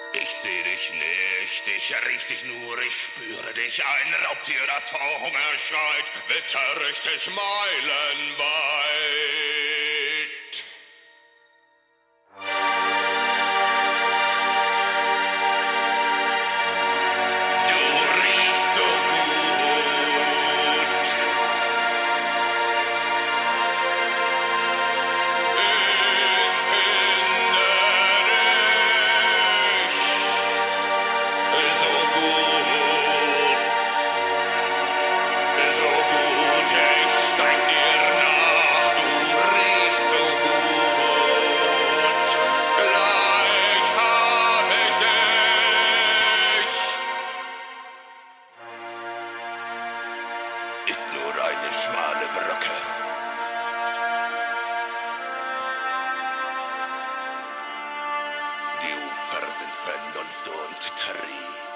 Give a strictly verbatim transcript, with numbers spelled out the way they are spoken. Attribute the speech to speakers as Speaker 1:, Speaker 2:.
Speaker 1: Ich seh dich nicht, ich riech dich nur, ich spüre dich. Ein Raubtier, das vor Hunger schreit, witterig dich meilenweit. Du riechst so gut. Ich finde dich so gut, so gut, ich steig dir nach, du riechst so gut, gleich hab ich dich. Ist nur eine schmale Brücke. Die Ufer sind Vernunft und Trieb.